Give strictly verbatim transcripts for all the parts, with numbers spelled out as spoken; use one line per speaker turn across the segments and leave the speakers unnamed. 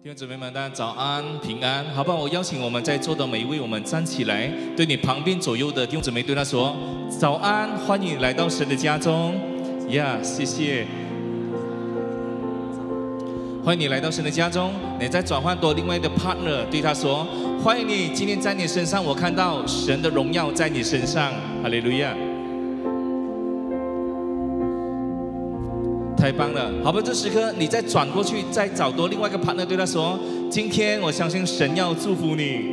弟兄姊妹们，大家早安，平安，好不好？我邀请我们在座的每一位，我们站起来，对你旁边左右的弟兄姊妹对他说：早安，欢迎来到神的家中。呀、yeah, ，谢谢，欢迎你来到神的家中。你再转换到另外一个 partner， 对他说：欢迎你，今天在你身上，我看到神的荣耀在你身上。哈利路亚！太棒了，好吧，这时刻你再转过去，再找多另外一个 partner， 对他说：今天我相信神要祝福你。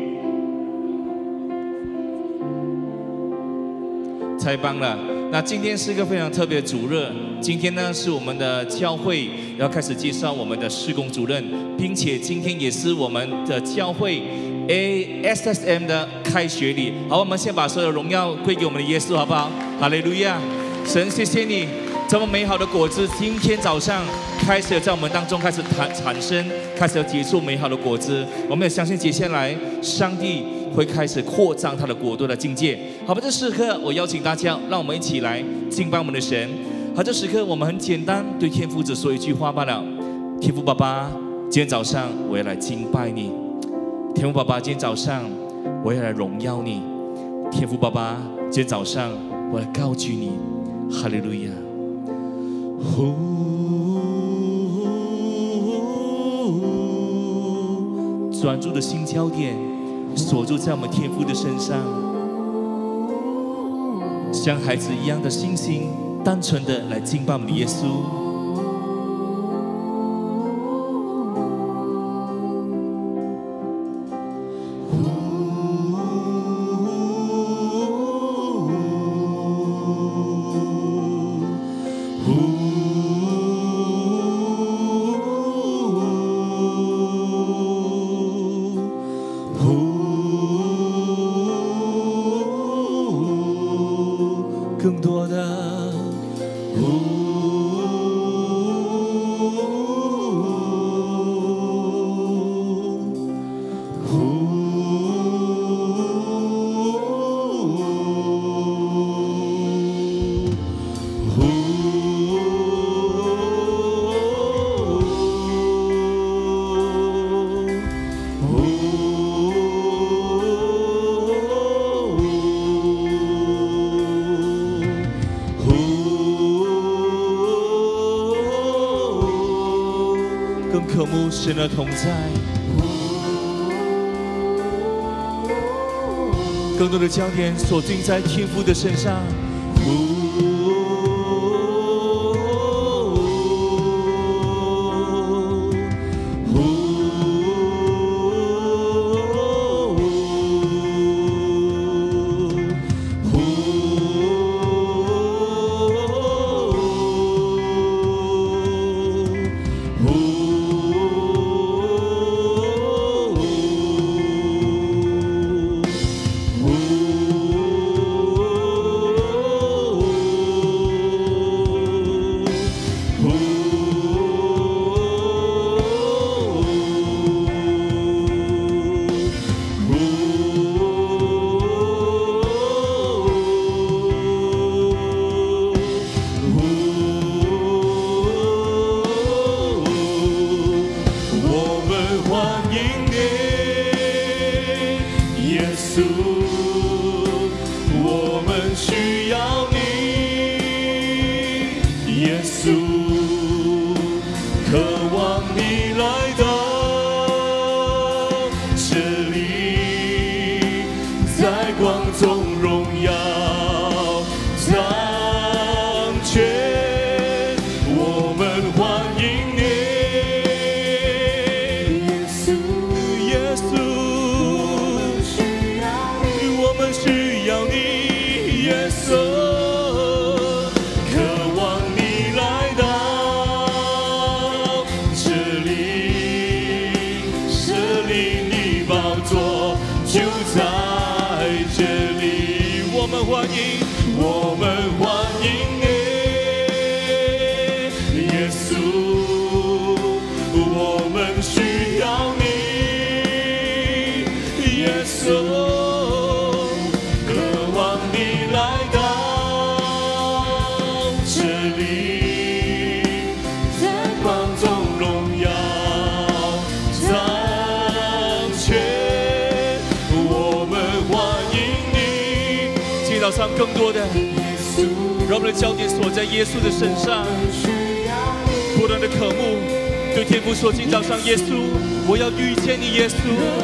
太棒了，那今天是一个非常特别的主日，今天呢是我们的教会要开始介绍我们的事工主任，并且今天也是我们的教会 A S S M 的开学礼。好，我们先把所有荣耀归给我们的耶稣，好不好？哈利路亚！神，谢谢你。这么美好的果子，今天早上开始在我们当中开始产产生，开始要结出美好的果子。我们也相信接下来上帝会开始扩张他的国度的境界。好吧，这时刻我邀请大家，让我们一起来敬拜我们的神。好，这时刻我们很简单对天父只说一句话罢了：天父爸爸，今天早上我要来敬拜你。天父爸爸，今天早上我要来荣耀你。天父爸爸，今天早上我要高举你。哈利路亚！呼，专注的心焦点锁住在我们天父的身上，像孩子一样的信心，单纯的来敬拜我们的耶稣。更多的，更渴慕神的同在，更多的焦点锁定在天父的身上。
在
早上更多的，让我们的焦点锁在耶稣的身上，不断的渴慕，对天父说：今早上，耶稣，我要遇见你，耶稣，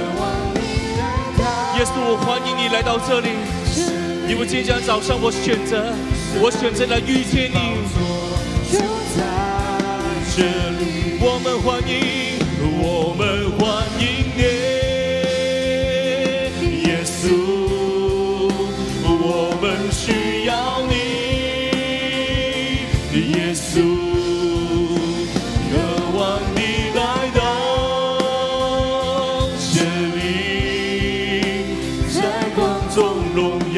耶稣，我欢迎你来到这里，因为今天早上我选择，我选择来遇见你。就在这里，我们欢迎，我们欢迎你，耶稣。 我们需要你，耶稣，渴望你来到这里，在光中荣耀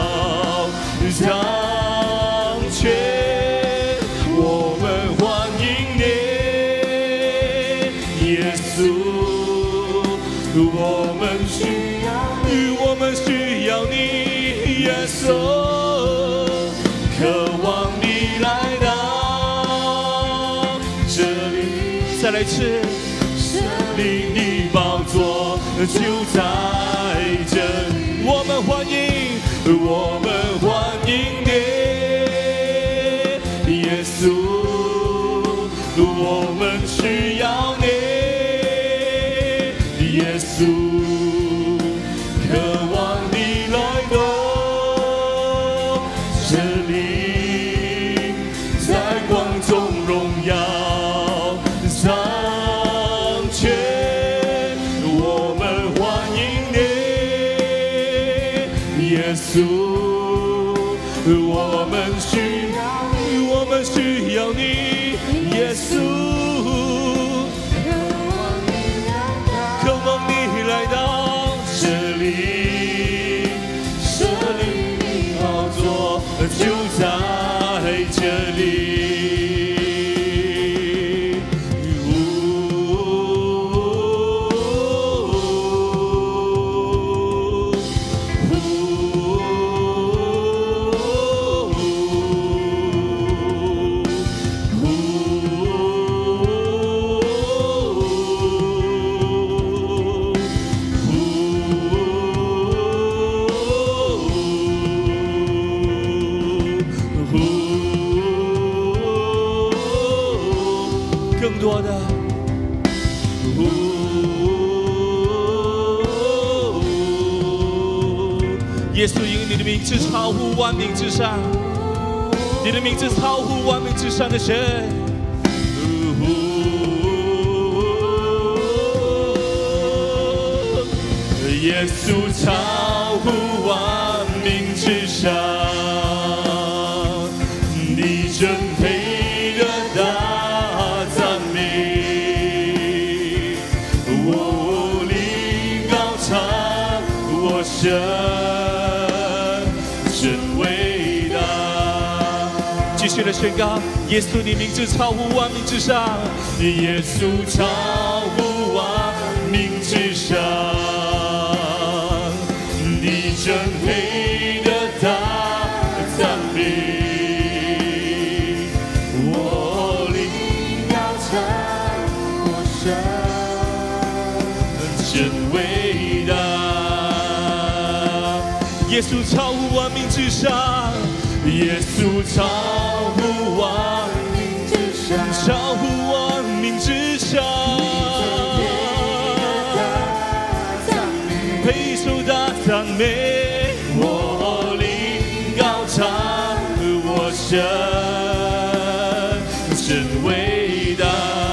掌权。我们欢迎你，耶稣，我们需要你，我们需要你。 耶稣，渴望你来到这里。再来一次，这里你宝座就在这里。我们欢迎，我们欢迎你，耶稣，我们需要你，耶稣。 耶稣，我们需要你，我们需要你，耶稣，渴望你来到这里，这里你宝座就在这里。 更多的，耶稣，因为你的名字超乎万名之上，你的名字超乎万名之上的神。耶稣超乎万名之上，你真配得到。 神真伟大！继续的宣告，耶稣，你名字超乎万名之上，耶稣超乎万名之上，你真配得到赞美。我灵要唱我神真伟大。 耶稣超乎万民之上，耶稣超乎万民之上，超乎万民之上，配受大赞美，我灵高唱我神真伟大。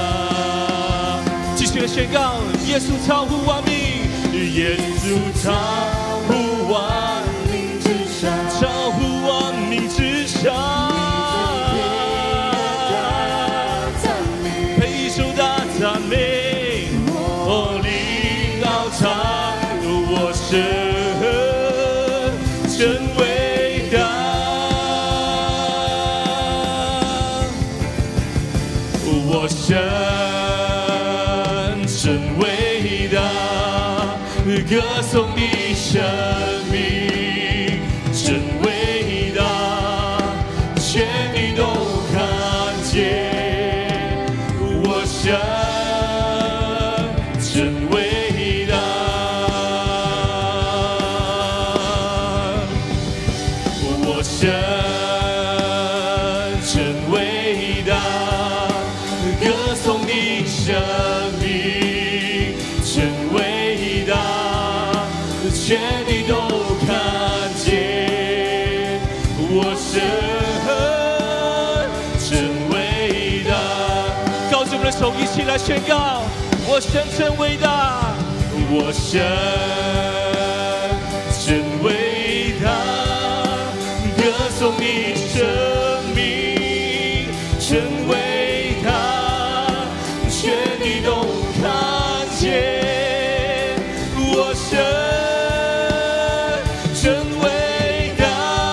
继续的宣告，耶稣超乎万民，耶稣超乎万。 超乎万民之上，配受大赞美，我灵高唱我神真伟大，我神真伟大，歌颂你生命。 真伟大，全地都看见我神真伟大， 来宣告，我神真伟大，我神真伟大，歌颂你生命真伟大，全地都看见，我神真伟大，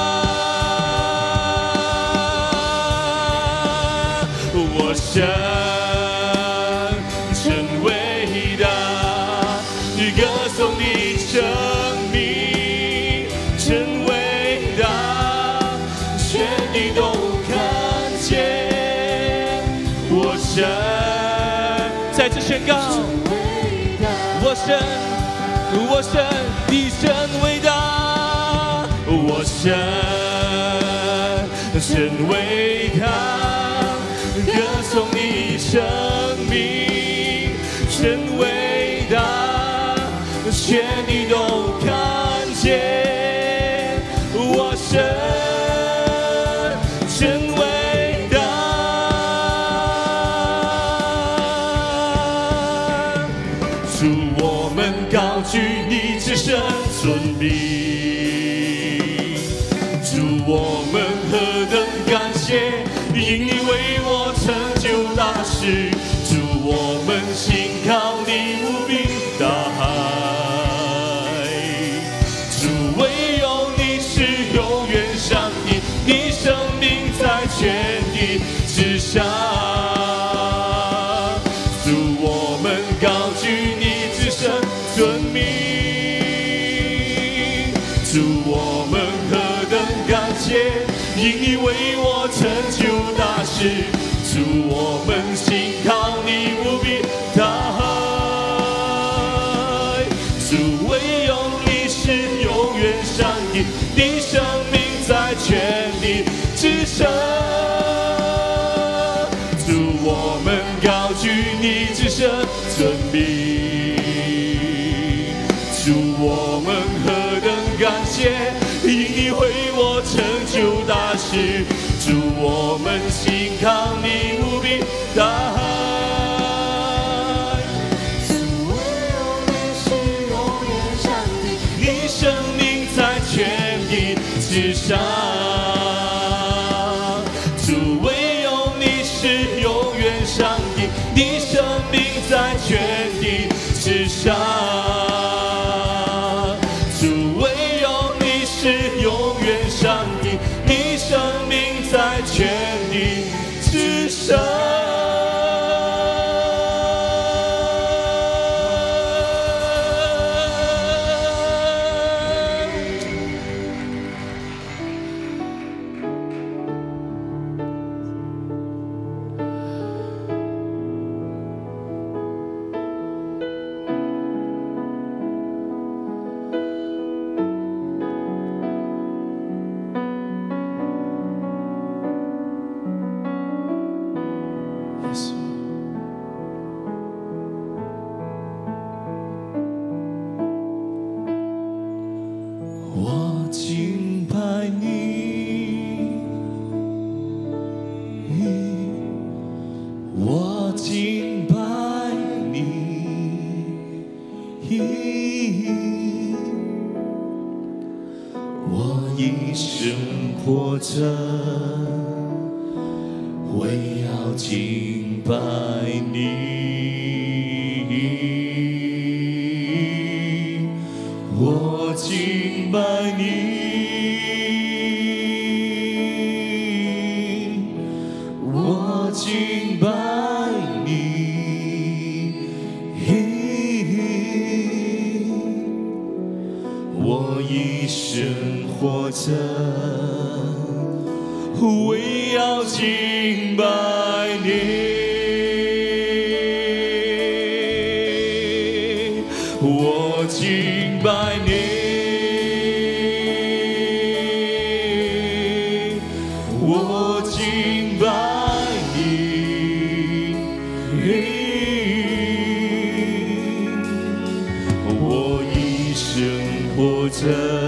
我神。 生命真伟大，全地都看见。我神再次宣告，我神，我神，你真伟大，我神真伟大，歌颂你生命真伟大。 全地都看见，我神真伟大。主，我们高举你至圣尊名。主，我们何等感谢，因你为我成就大事。主，我们信靠你无比大爱。 你生命在全地之上，主，我们高举你至圣尊名，主，我们何等感谢，因你为我成就大事，主，我们信靠你无比大爱，主，唯有你是永远上帝，你生命。 在全地之上，主，我们高举你至圣尊名，主，我们何等感谢，因你为我成就大事，主，我们信靠你无比大爱，主，唯有你是永远上帝，你生命在全地。 之上，主，唯有你是永远上帝，你生命在全地之上，主，唯有你是永远上帝，你生命在全地之上。 我敬拜你，我敬拜你，我一生活着，为要敬拜你，我敬拜你，我敬拜你，我一生活着，为要敬拜你，我敬拜你。 我敬拜你，我一生活着，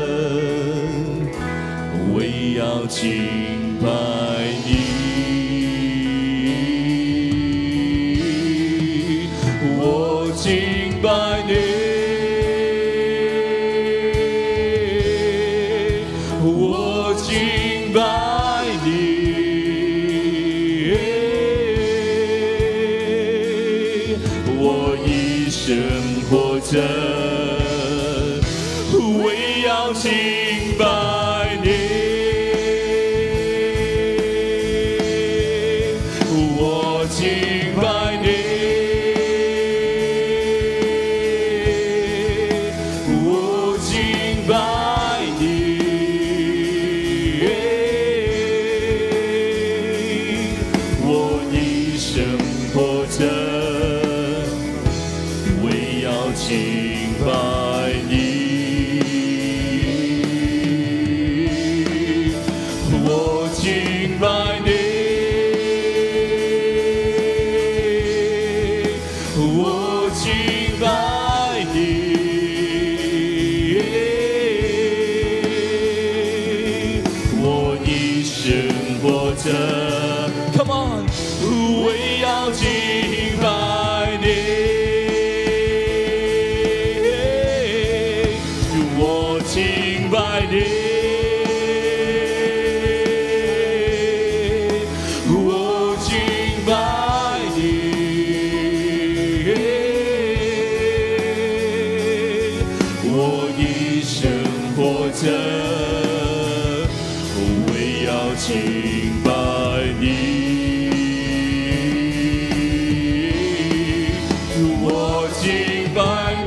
为要敬拜你。 敬拜你，我敬拜你，我一生活着，为要敬拜你，我敬拜你。敬拜你，我敬拜你，我敬拜你，我一生活着 ，Come on， 为要敬拜你。敬拜你，我敬拜你，我一生活着，为要敬拜你，我敬拜你。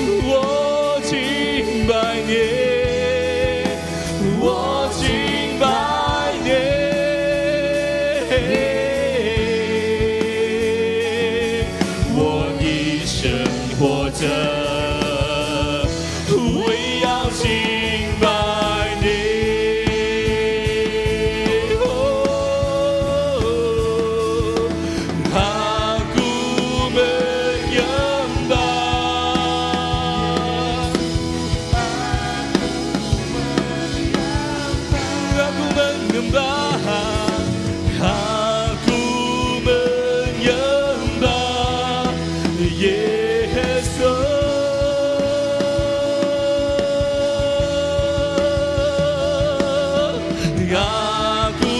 我敬拜你，我一生活着，为要敬拜你。哦，阿古们仰拜。Aku menyembah Yesus, aku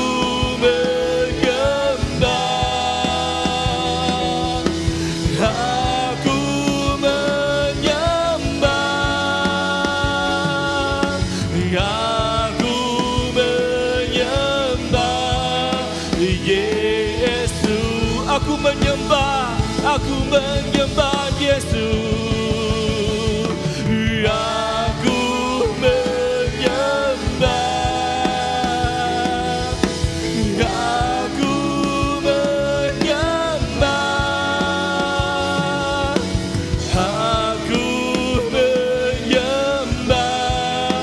menyembah, aku menyembah, aku Yesus, aku menyembah, aku menyembah Yesus, aku menyembah, aku menyembah, aku menyembah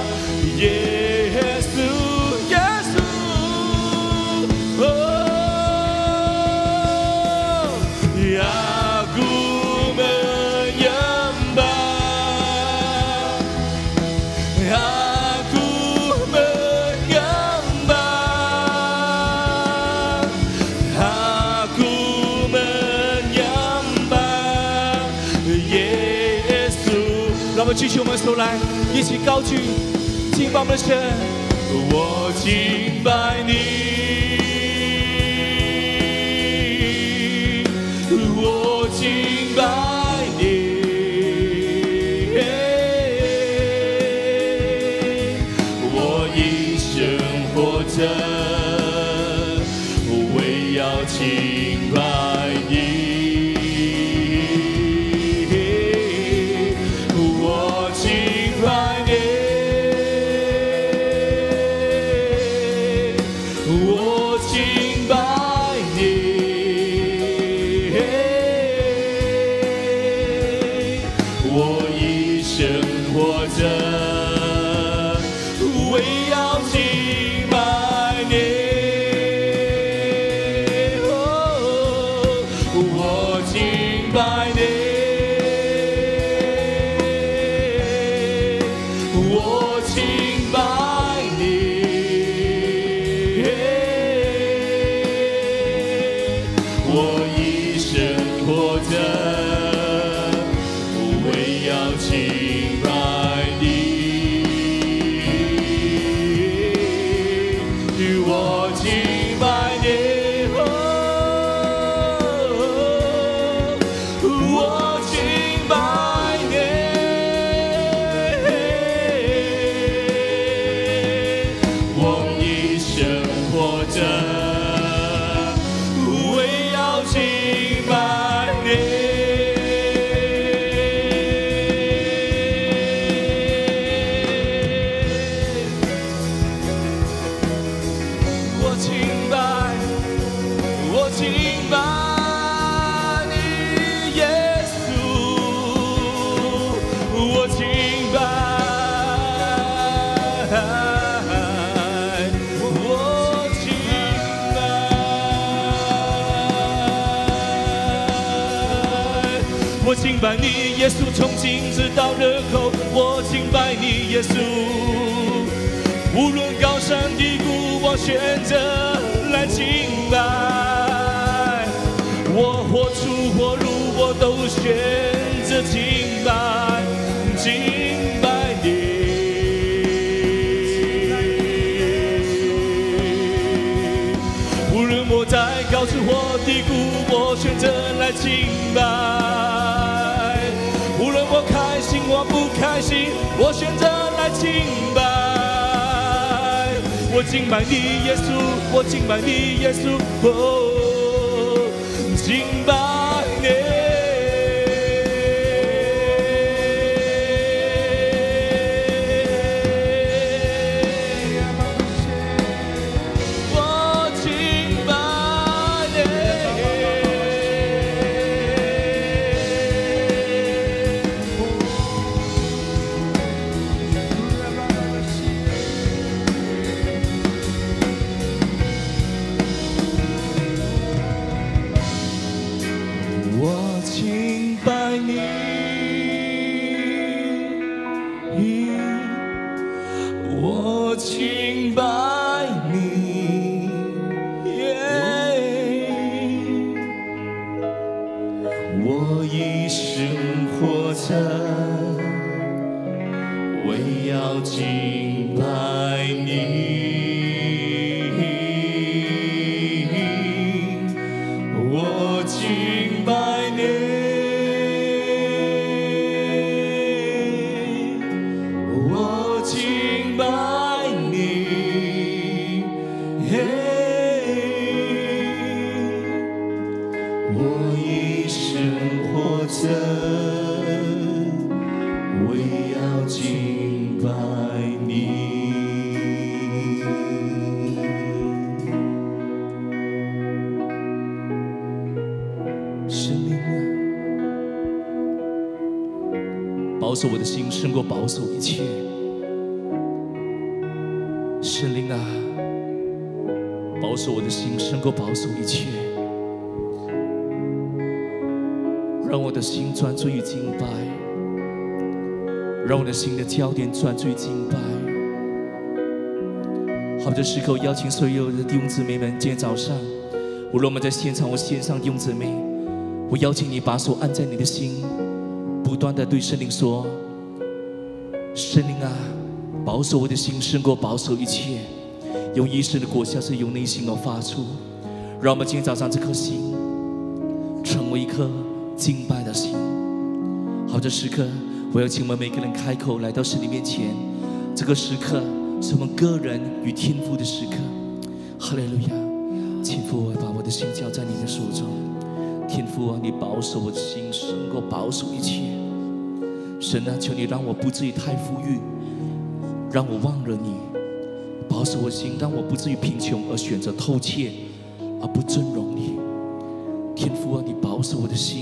Yesus, Yesus, oh. Aku menyembah, aku menyembah, aku menyembah Yesus。让我们举起我们的手来，一起高举，敬拜我们的神。我敬拜你。我敬拜你，我一生活着，为要敬拜你。我敬拜你，我敬拜你。我一生活着，为要敬拜你。哦，我敬拜你，我敬拜你，我一生活着。 敬拜你，我敬拜你，我敬拜你，我一生活着。 我敬拜你，耶稣，从今直到日后。我敬拜你，耶稣。无论高山低谷，我选择来敬拜。我或出或入，我都选择敬拜，敬拜你。无论我在高处或低谷，我选择来敬拜。 我开心，我不开心，我选择来敬拜。我敬拜你，耶稣，我敬拜你，耶稣，哦，敬拜你。我敬拜你。 我敬拜你，我敬拜你，我一生活着，为要敬拜你。 我敬拜你，我敬拜你，我一生活着，为要敬拜你。 保守我的心胜过保守一切，圣灵啊，保守我的心胜过保守一切，让我的心专注于敬拜，让我的心的焦点专注于敬拜。好，这时刻邀请所有的弟兄姊妹们，今天早上，无论我们在现场或线上弟兄姊妹，我邀请你把手按在你的心。 不断的对圣灵说：“圣灵啊，保守我的心胜过保守一切。用一生的果效是由内心而发出。让我们今天早上这颗心，成为一颗敬拜的心。好，这时刻我要请我们每个人开口来到神的面前。这个时刻是我们个人与天父的时刻。哈利路亚！天父，我把我的心交在你的手中。天父啊，你保守我的心胜过保守一切。 神啊，求你让我不至于太富裕，让我忘了你；保守我心，让我不至于贫穷而选择偷窃，而不尊荣你。天父啊，你保守我的心，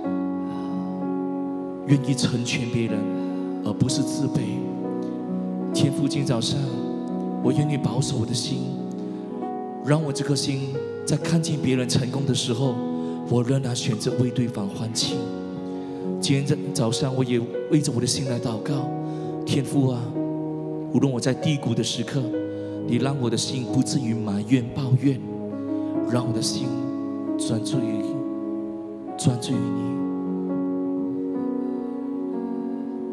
愿意成全别人，而不是自卑。天父，今天早上，我愿意保守我的心，让我这颗心在看见别人成功的时候，我仍然选择为对方欢庆。 今天早上，我也为着我的心来祷告，天父啊，无论我在低谷的时刻，你让我的心不至于埋怨抱怨，让我的心专注于专注于你。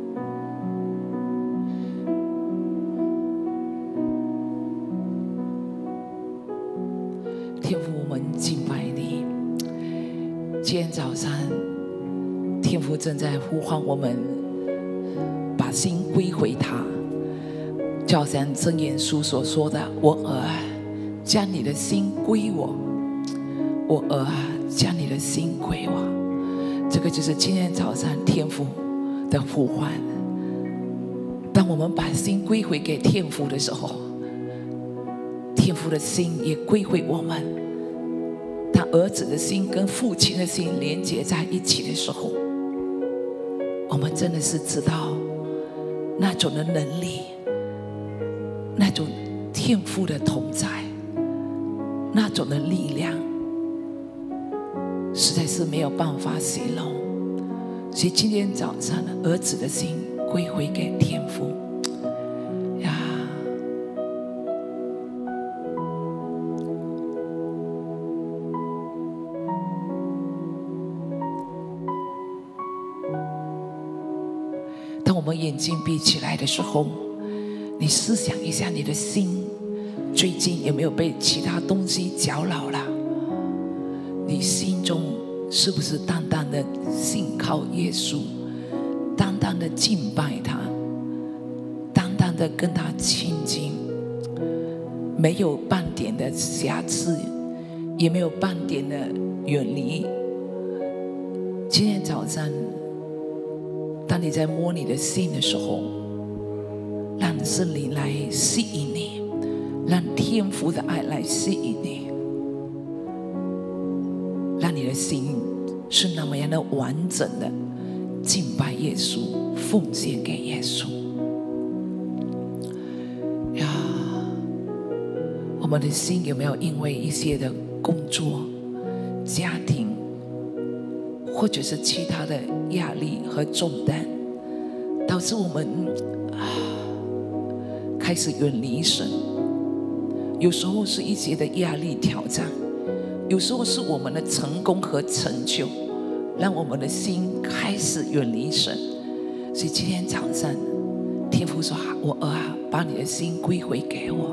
今天早上，天父正在呼唤我们，把心归回他。就好像箴言书所说的：“我儿，将你的心归我；我儿，将你的心归我。”这个就是今天早上天父的呼唤。当我们把心归回给天父的时候，天父的心也归回我们。当儿子的心跟父亲的心连接在一起的时候，我们真的是知道那种的能力，那种天父的同在，那种的力量，实在是没有办法形容。所以今天早上，儿子的心归回给天父呀。当我们眼睛闭起来的时候，你思想一下，你的心最近有没有被其他东西搅扰了？你心中是不是单单的信靠耶稣，单单的敬拜他，单单的跟他亲近，没有半点的瑕疵，也没有半点的远离？今天早上，当你在摸你的心的时候，让圣灵来吸引你，让天父的爱来吸引你，让你的心是那么样的完整的敬拜耶稣，奉献给耶稣呀。我们的心有没有因为一些的工作、家庭，或者是其他的压力和重担，导致我们啊开始远离神？有时候是一些的压力挑战，有时候是我们的成功和成就，让我们的心开始远离神。所以今天早上，天父说：“我儿啊，把你的心归回给我。”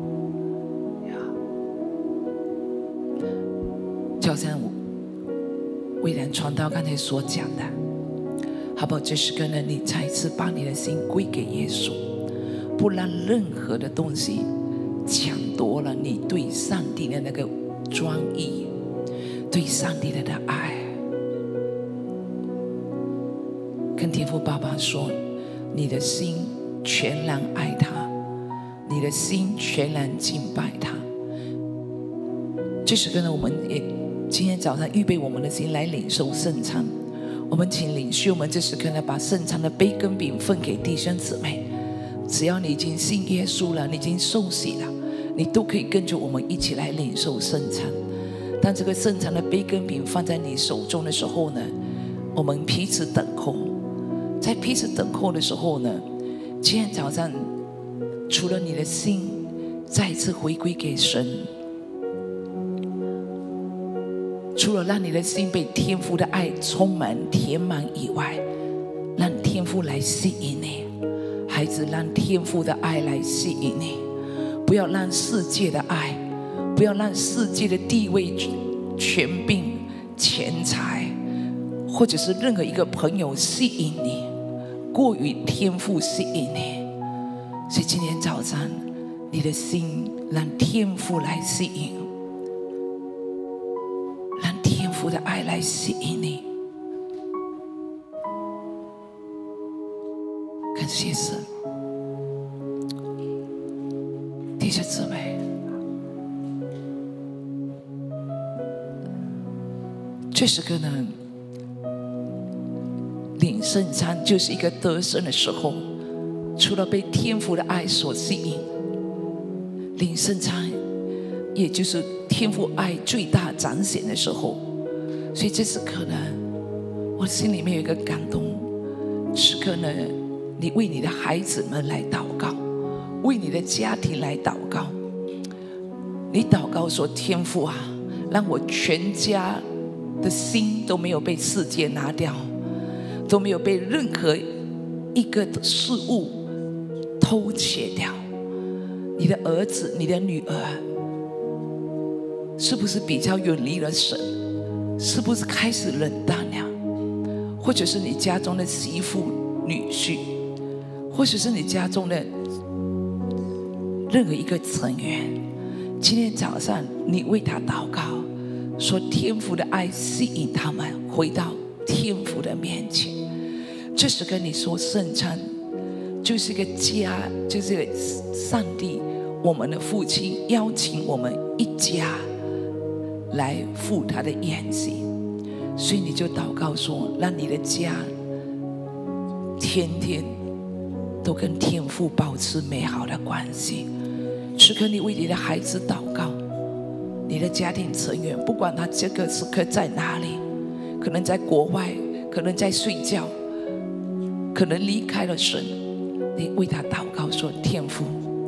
就好像魏然传道刚才所讲的，好不好？这时刻呢，你再一次把你的心归给耶稣，不让任何的东西抢夺了你对上帝的那个专一，对上帝的爱。跟天父爸爸说，你的心全然爱他，你的心全然敬拜他。这时刻呢，我们也今天早上预备我们的心来领受圣餐。我们请领袖们这时刻呢，把圣餐的杯跟饼分给弟兄姊妹。只要你已经信耶稣了，你已经受洗了，你都可以跟着我们一起来领受圣餐。当这个圣餐的杯跟饼放在你手中的时候呢，我们彼此等候。在彼此等候的时候呢，今天早上除了你的心再一次回归给神，除了让你的心被天父的爱充满填满以外，让天父来吸引你。孩子，让天父的爱来吸引你，不要让世界的爱，不要让世界的地位、权柄、钱财，或者是任何一个朋友吸引你，过于天父吸引你。所以今天早上，你的心让天父来吸引，让天父的爱来吸引你。感谢神，弟兄姊妹，这时刻呢，领圣餐就是一个得胜的时候。除了被天父的爱所吸引，领圣餐也就是天父爱最大彰显的时候。所以这时刻呢，我心里面有一个感动，时刻呢，你为你的孩子们来祷告，为你的家庭来祷告。你祷告说：天父啊，让我全家的心都没有被世界拿掉，都没有被任何一个事物偷窃掉。你的儿子，你的女儿，是不是比较远离了神， 是不是开始冷淡了？或者是你家中的媳妇、女婿，或者是你家中的任何一个成员，今天早上你为他祷告，说天父的爱吸引他们回到天父的面前。这是跟你说，圣餐就是一个家，就是一个上帝，我们的父亲邀请我们一家来赴他的宴席。所以你就祷告说，让你的家天天都跟天父保持美好的关系。时刻你为你的孩子祷告，你的家庭成员，不管他这个时刻在哪里，可能在国外，可能在睡觉，可能离开了神，你为他祷告说，天父，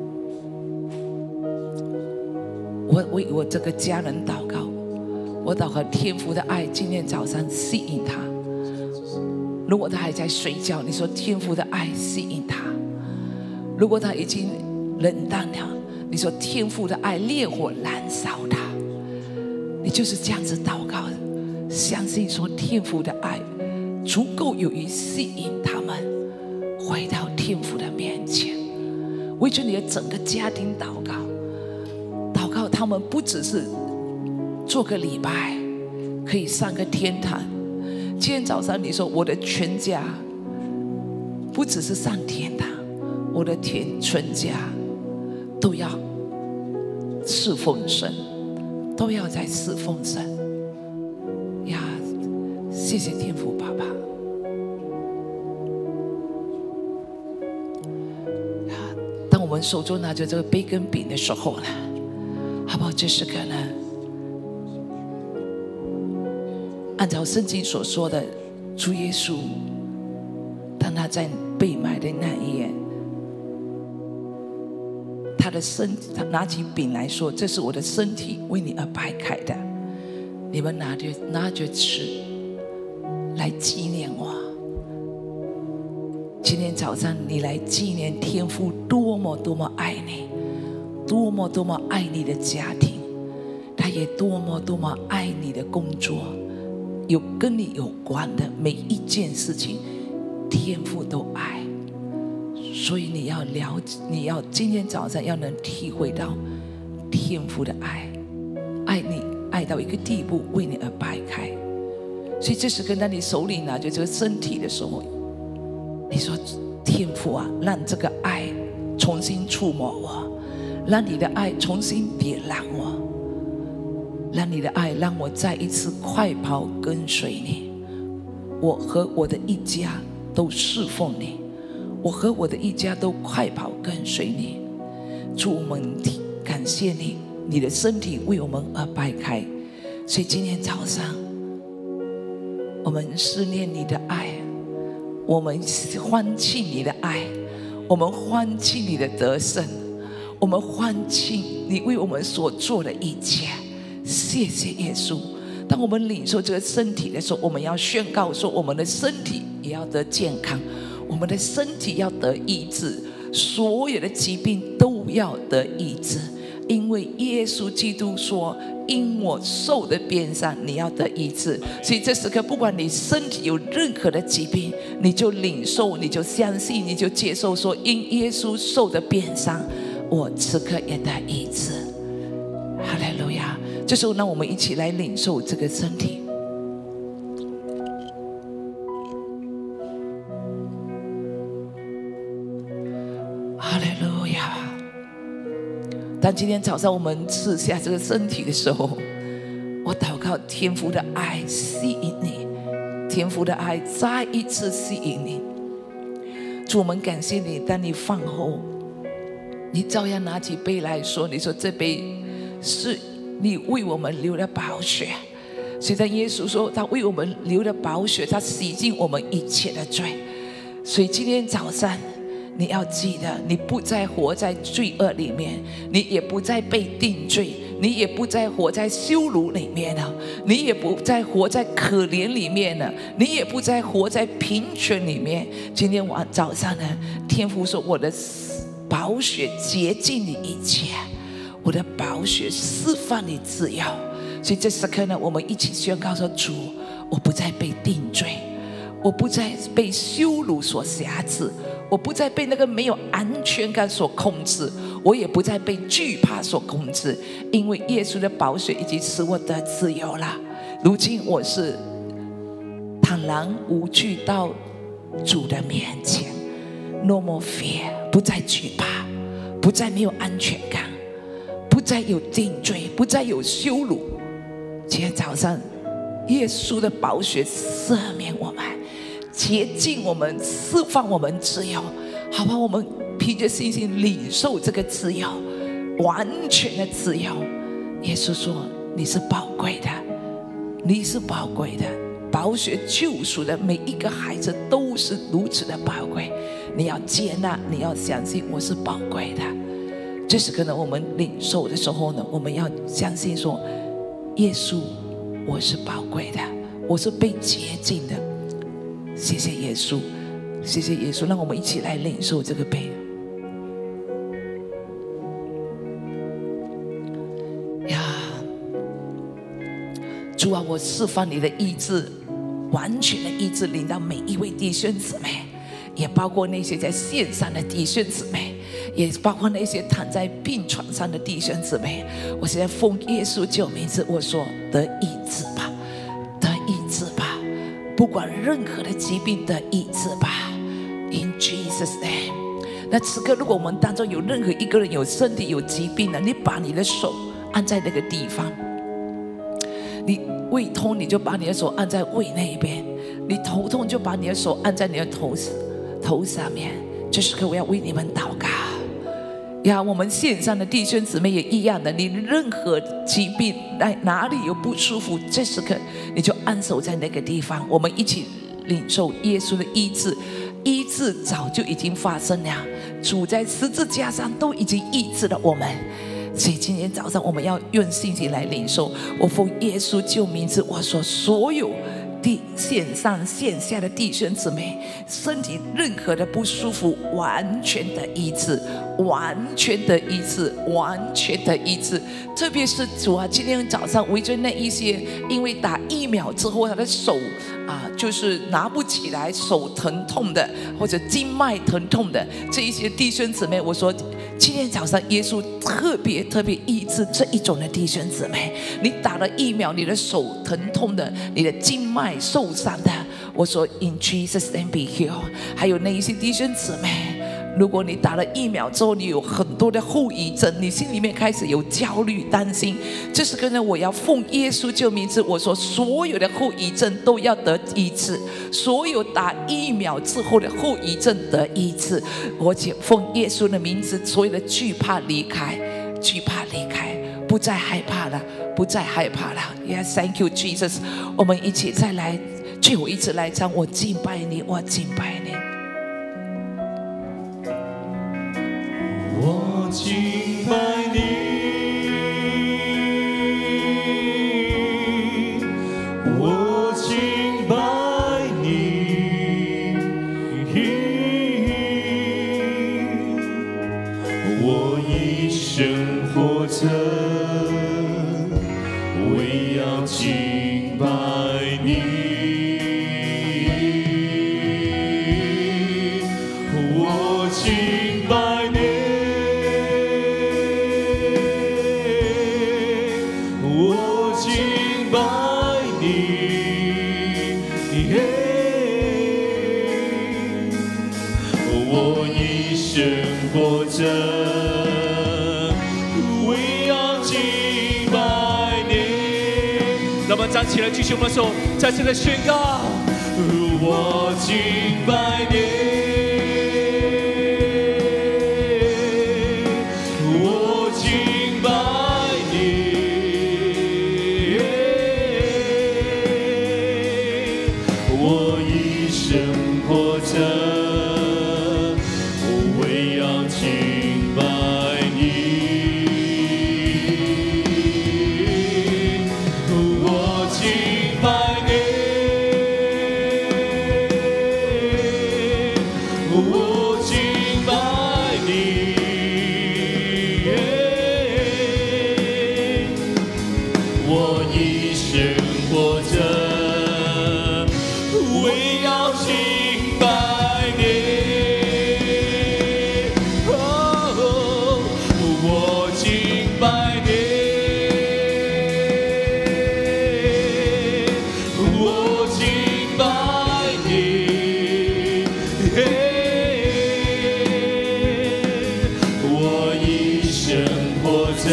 我为我这个家人祷告，我祷告天父的爱今天早上吸引他。如果他还在睡觉，你说天父的爱吸引他；如果他已经冷淡了，你说天父的爱烈火燃烧他。你就是这样子祷告，相信说天父的爱足够有余吸引他们回到天父的面前。为着你的整个家庭祷告，祷告他们不只是做个礼拜可以上个天堂。今天早上你说我的全家不只是上天堂，我的全全家都要侍奉神，都要在侍奉神呀！谢谢天父爸爸。当我们手中拿着这个杯跟饼的时候呢，好不好？这时刻呢，按照圣经所说的，主耶稣当他在被卖的那一夜，他的身体，他拿起饼来说，这是我的身体，为你而掰开的，你们拿着拿着吃，来纪念我。今天早上你来纪念天父多么多么爱你，多么多么爱你的家庭，他也多么多么爱你的工作，有跟你有关的每一件事情，天父都爱。所以你要了解，你要今天早上要能体会到天父的爱，爱你爱到一个地步，为你而掰开。所以这时跟当你手里拿着这个身体的时候，你说天父啊，让这个爱重新触摸我，让你的爱重新点燃我，让你的爱让我再一次快跑跟随你，我和我的一家都侍奉你，我和我的一家都快跑跟随你。主，我们感谢你，你的身体为我们而掰开。所以今天早上我们思念你的爱，我们欢庆你的爱，我们欢庆你的得胜，我们欢庆你为我们所做的一切。谢谢耶稣。当我们领受这个身体的时候，我们要宣告说，我们的身体也要得健康，我们的身体要得医治，所有的疾病都要得医治。因为耶稣基督说，因我受的鞭伤你要得医治。所以这时刻不管你身体有任何的疾病，你就领受，你就相信，你就接受说，因耶稣受的鞭伤，我此刻也得医治。哈利路亚。这时候让我们一起来领受这个身体。哈利路亚。当今天早上我们吃下这个身体的时候，我祷告天父的爱吸引你，天父的爱再一次吸引你。主，我们感谢你，当你饭后你照样拿起杯来说，你说这杯是你为我们流的宝血。所以在耶稣说他为我们流的宝血，他洗净我们一切的罪。所以今天早上你要记得，你不再活在罪恶里面，你也不再被定罪，你也不再活在羞辱里面了，你也不再活在可怜里面了，你也不再活在贫穷里面。今天晚早上呢，天父说，我的宝血洁净你一切，我的宝血释放你自由。 所以这时刻呢，我们一起宣告说：主，我不再被定罪，我不再被羞辱所辖制，我不再被那个没有安全感所控制，我也不再被惧怕所控制，因为耶稣的宝血已经使我得自由了。如今我是坦然无惧到主的面前 ，no more fear， 不再惧怕，不再没有安全感，不再有定罪，不再有羞辱。今天早上，耶稣的宝血赦免我们，洁净我们，释放我们自由，好吧？我们凭着信心领受这个自由，完全的自由。耶稣说：“你是宝贵的，你是宝贵的，宝血救赎的每一个孩子都是如此的宝贵。你要接纳，你要相信，我是宝贵的。”这是可能我们领受的时候呢，我们要相信说：“耶稣，我是宝贵的，我是被洁净的。”谢谢耶稣，谢谢耶稣，让我们一起来领受这个杯。呀，主啊，我释放你的意志，完全的意志领到每一位弟兄姊妹，也包括那些在线上的弟兄姊妹，也包括那些躺在病床上的弟兄姊妹。我现在奉耶稣救名字，我说得医治吧，得医治吧，不管任何的疾病得医治吧。In Jesus' name。那此刻，如果我们当中有任何一个人有身体有疾病的，你把你的手按在那个地方。你胃痛，你就把你的手按在胃那一边；你头痛，就把你的手按在你的头头上面。这时刻，我要为你们祷告。呀，我们线上的弟兄姊妹也一样的，你任何疾病在哪里有不舒服，这时刻你就按手在那个地方。我们一起领受耶稣的医治，医治早就已经发生了，主在十字架上都已经医治了我们。所以今天早上我们要用信心来领受。我奉耶稣救名字，我说所有地线上线下的弟兄姊妹，身体任何的不舒服，完全的医治，完全的医治，完全的医治。特别是主啊，今天早上围着那一些因为打疫苗之后他的手啊，就是拿不起来，手疼痛的，或者经脉疼痛的这一些弟兄姊妹，我说今天早上耶稣特别特别医治这一种的弟兄姊妹。你打了疫苗，你的手疼痛的，你的经脉受伤的，我说 In Jesus' name be healed。 还有那一些弟兄姊妹，如果你打了疫苗之后，你有很多的后遗症，你心里面开始有焦虑担心，这时候呢，我要奉耶稣救名字，我说所有的后遗症都要得医治，所有打疫苗之后的后遗症得医治。我奉耶稣的名字，所有的惧怕离开，惧怕离开，不再害怕了，不再害怕了。 Yes, thank you Jesus。 我们一起再来最后一次来唱，我敬拜你，我敬拜你，
我敬拜你，我敬拜你，我一生活着，为要敬拜你。我敬拜你，我敬拜你，我一生活着，为要敬拜你。让我们站起来，举起我们的手，再次的宣告：我敬拜你。我着，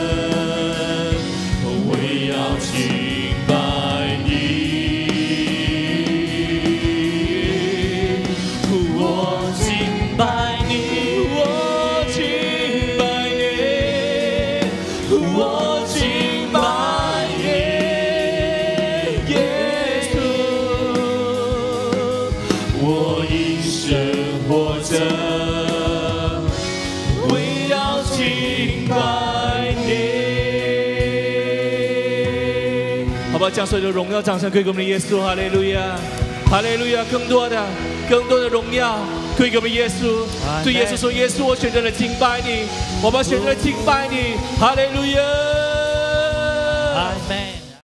我要敬拜你。我敬拜你，我敬拜你，我敬拜你，耶稣，我一生活着。好吧，将所有的荣耀、掌声归给我们的耶稣，哈利路亚，哈利路亚！更多的、更多的荣耀归给我们耶稣。对耶稣说：“耶稣，我选择了敬拜你，我们选择了敬拜你，哈利路亚！”阿门。